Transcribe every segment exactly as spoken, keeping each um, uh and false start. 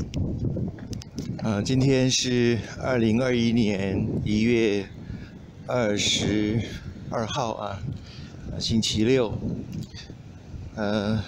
呃，今天是二零二一年一月二十二号啊，星期六。呃，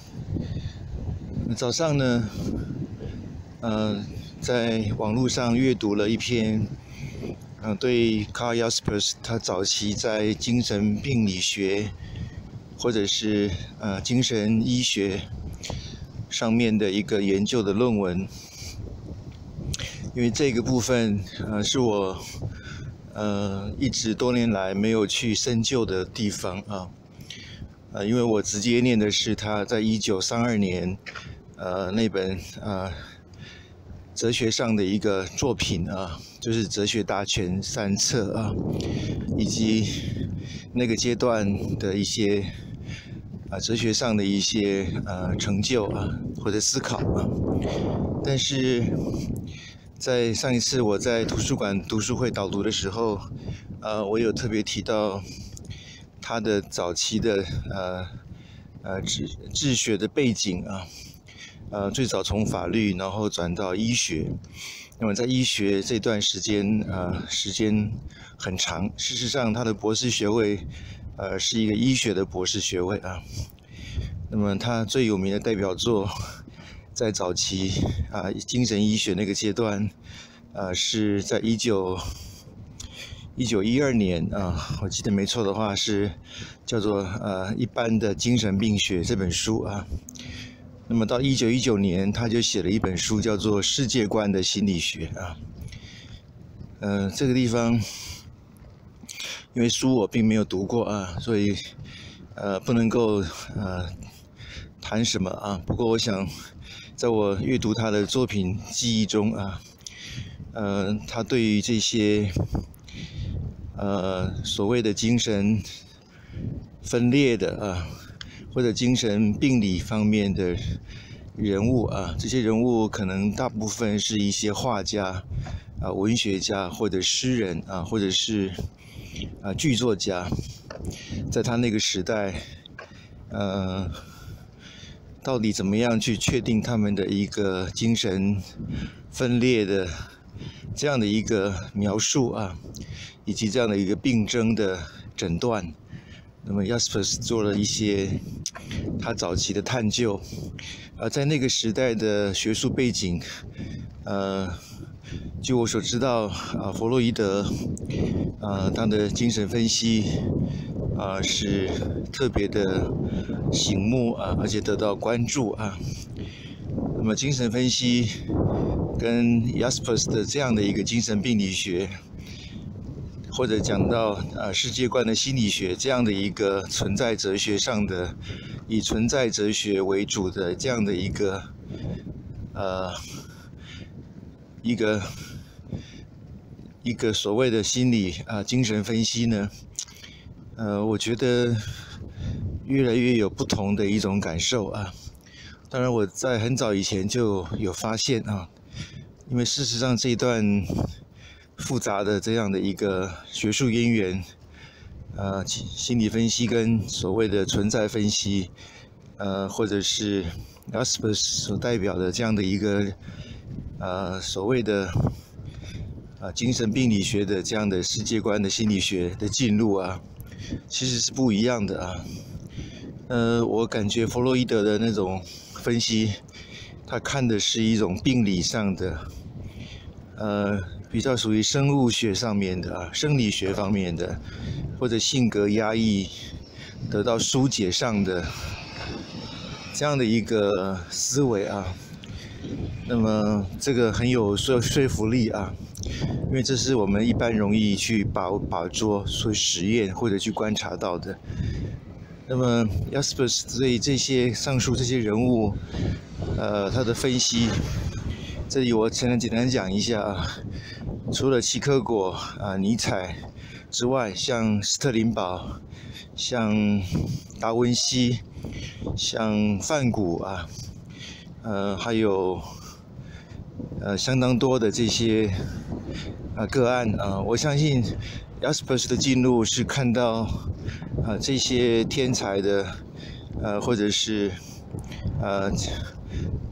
早上呢，呃，在网络上阅读了一篇，呃，对 Carl Jaspers 他早期在精神病理学或者是呃精神医学上面的一个研究的论文。因为这个部分，呃，是我呃一直多年来没有去深究的地方啊，呃，因为我直接念的是他在一九三二年，呃，那本呃哲学上的一个作品啊，就是《哲学大全》三册啊，以及那个阶段的一些啊哲学上的一些呃成就啊或者思考啊，但是。在上一次我在图书馆读书会导读的时候，呃，我有特别提到他的早期的呃呃治治学的背景啊，呃，最早从法律然后转到医学，那么在医学这段时间呃时间很长，事实上他的博士学位呃是一个医学的博士学位啊，那么他最有名的代表作。在早期啊，精神医学那个阶段，呃，是在一九一九一二年啊，我记得没错的话是叫做呃一般的精神病学这本书啊。那么到一九一九年，他就写了一本书，叫做《世界观的心理学》啊。呃，这个地方因为书我并没有读过啊，所以呃不能够呃谈什么啊。不过我想。在我阅读他的作品记忆中啊，呃，他对于这些呃所谓的精神分裂的啊，或者精神病理方面的人物啊，这些人物可能大部分是一些画家啊、文学家或者诗人啊，或者是啊剧作家，在他那个时代，呃。到底怎么样去确定他们的一个精神分裂的这样的一个描述啊，以及这样的一个病症的诊断？那么 Jaspers 做了一些他早期的探究，呃，在那个时代的学术背景，呃，据我所知道啊，弗洛伊德啊，他的精神分析。啊，是特别的醒目啊，而且得到关注啊。那么，精神分析跟 Jaspers 的这样的一个精神病理学，或者讲到啊世界观的心理学这样的一个存在哲学上的，以存在哲学为主的这样的一个呃一个一个所谓的心理啊精神分析呢。呃，我觉得越来越有不同的一种感受啊。当然，我在很早以前就有发现啊，因为事实上这一段复杂的这样的一个学术渊源，呃，心理分析跟所谓的存在分析，呃，或者是 Jaspers 所代表的这样的一个呃所谓的啊精神病理学的这样的世界观的心理学的进入啊。其实是不一样的啊，呃，我感觉弗洛伊德的那种分析，他看的是一种病理上的，呃，比较属于生物学上面的啊，生理学方面的，或者性格压抑得到疏解上的这样的一个思维啊。那么这个很有说说服力啊，因为这是我们一般容易去把把捉、去实验或者去观察到的。那么 Jaspers 对这些上述这些人物，呃，他的分析，这里我只能简单讲一下啊。除了齐克果啊、尼采之外，像斯特林堡、像达文西、像梵谷啊。呃，还有呃相当多的这些啊、呃、个案啊、呃，我相信 Jaspers 的进入是看到啊、呃、这些天才的呃或者是呃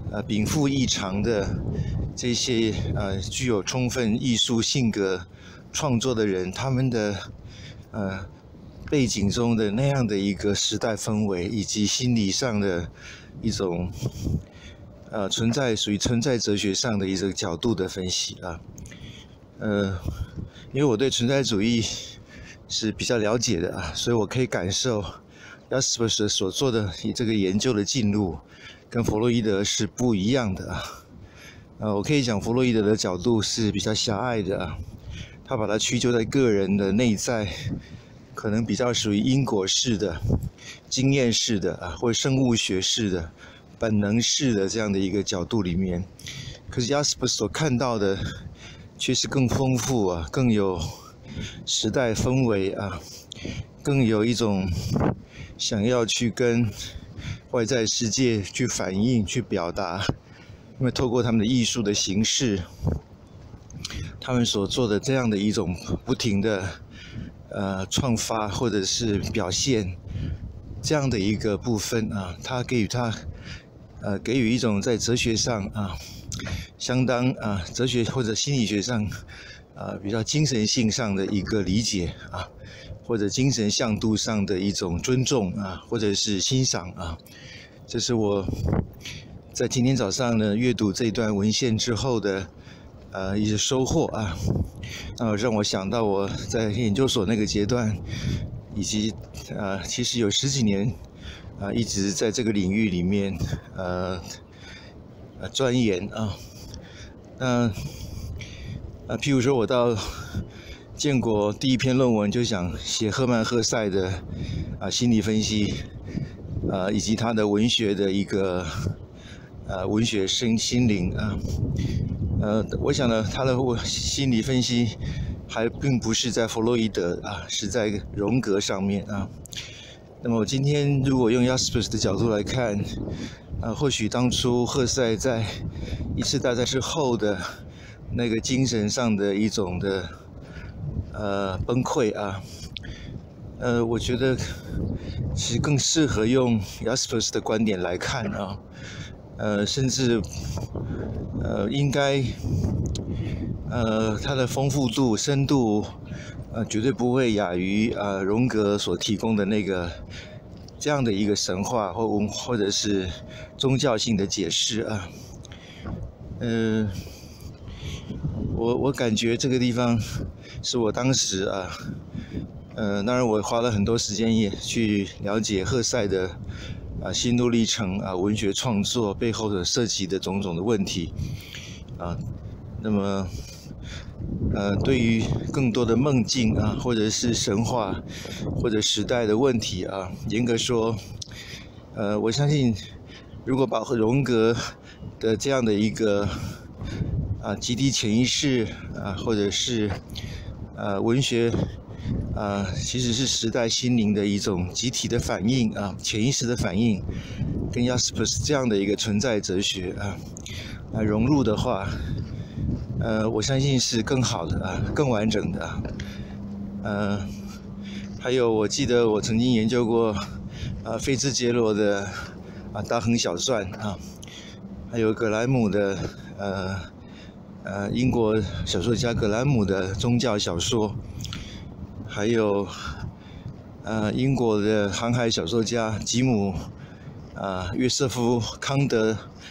呃禀赋异常的这些呃具有充分艺术性格创作的人，他们的呃背景中的那样的一个时代氛围，以及心理上的一种呃存在属于存在哲学上的一个角度的分析啊。呃，因为我对存在主义是比较了解的啊，所以我可以感受 Jaspers 所做的这个研究的进路跟弗洛伊德是不一样的啊。呃，我可以讲弗洛伊德的角度是比较狭隘的啊，他把它屈就在个人的内在，可能比较属于因果式的、经验式的啊，或者生物学式的、本能式的这样的一个角度里面。可是 Jaspers 所看到的却是更丰富啊，更有时代氛围啊，更有一种想要去跟外在世界去反映、去表达，因为透过他们的艺术的形式，他们所做的这样的一种不停的呃创发或者是表现，这样的一个部分啊，他给予他呃给予一种在哲学上啊相当啊哲学或者心理学上啊比较精神性上的一个理解啊，或者精神向度上的一种尊重啊，或者是欣赏啊，这是我在今天早上呢阅读这一段文献之后的呃一些收获啊，呃让我想到我在研究所那个阶段，以及呃其实有十几年啊、呃、一直在这个领域里面呃呃钻研啊，那呃譬如说我到建国第一篇论文就想写赫曼·赫塞的啊、呃、心理分析啊、呃、以及他的文学的一个呃文学身心灵啊，呃我想呢他的心理分析还并不是在弗洛伊德啊，是在荣格上面啊。那么我今天如果用 Jaspers 的角度来看啊，或许当初赫塞在一次大战之后的那个精神上的一种的呃崩溃啊，呃，我觉得其实更适合用 Jaspers 的观点来看啊，呃，甚至呃应该呃它的丰富度、深度呃绝对不会亚于啊、呃、荣格所提供的那个这样的一个神话或文或者是宗教性的解释啊，嗯、呃。我我感觉这个地方是我当时啊，呃，当然我花了很多时间也去了解赫塞的啊心路历程啊，文学创作背后的涉及的种种的问题啊，那么呃，对于更多的梦境啊，或者是神话或者时代的问题啊，严格说，呃，我相信如果把荣格的这样的一个啊，集体潜意识啊，或者是呃文学啊，其实是时代心灵的一种集体的反应啊，潜意识的反应，跟 Jaspers 这样的一个存在哲学啊，来融入的话，呃，我相信是更好的啊，更完整的啊。呃，还有我记得我曾经研究过啊，菲兹杰罗的啊大亨小传啊，还有葛莱姆的呃。呃，英国小说家格兰姆的宗教小说，还有呃英国的航海小说家吉姆啊、呃、约瑟夫康德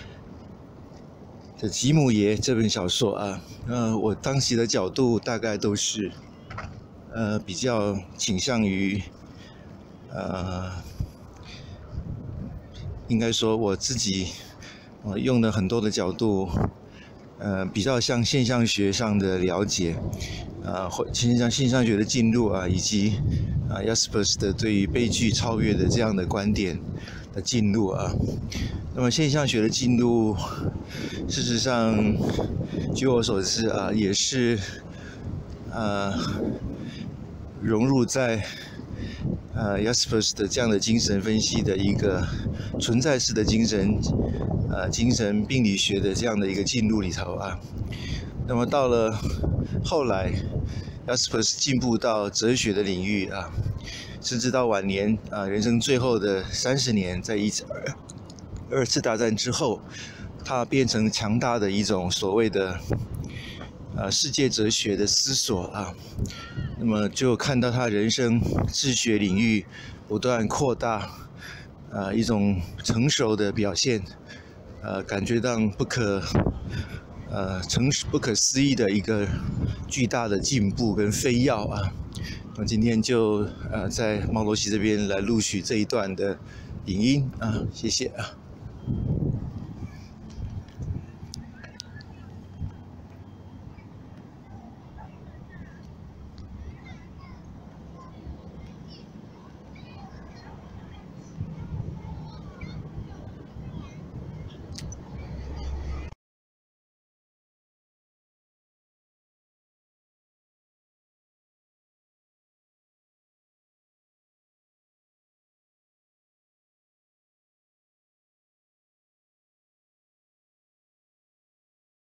的《吉姆爷》这本小说啊，呃，我当时的角度大概都是呃比较倾向于呃，应该说我自己呃用了很多的角度。呃，比较像现象学上的了解，啊，或现象现象学的进入啊，以及啊 Jaspers 的对于悲剧超越的这样的观点的进入啊。那么现象学的进入，事实上，据我所知啊，也是啊融入在呃 Jaspers 的这样的精神分析的一个存在式的精神。呃，精神病理学的这样的一个进入里头啊，那么到了后来 ，Jaspers 进步到哲学的领域啊，甚至到晚年啊，人生最后的三十年，在一次二次大战之后， 他变成强大的一种所谓的呃世界哲学的思索啊。那么就看到他人生治学领域不断扩大，呃一种成熟的表现，呃感觉到不可呃成不可思议的一个巨大的进步跟飞跃啊。那今天就呃在猫罗西这边来录取这一段的影音啊，谢谢啊。